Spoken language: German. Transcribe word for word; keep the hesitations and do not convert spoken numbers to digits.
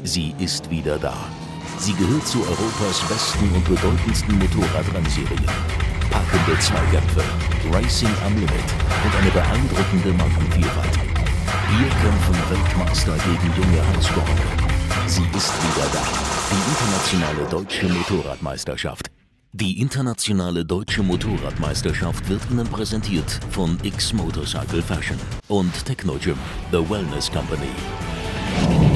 Sie ist wieder da. Sie gehört zu Europas besten und bedeutendsten Motorradrennserien. Packende Zweigämpfe, Racing am Limit und eine beeindruckende Markenvielfalt. Hier kämpfen Weltmeister gegen junge Hausbewohner. Sie ist wieder da. Die internationale deutsche Motorradmeisterschaft. Die internationale deutsche Motorradmeisterschaft wird Ihnen präsentiert von X Motorcycle Fashion und Technogym, The Wellness Company.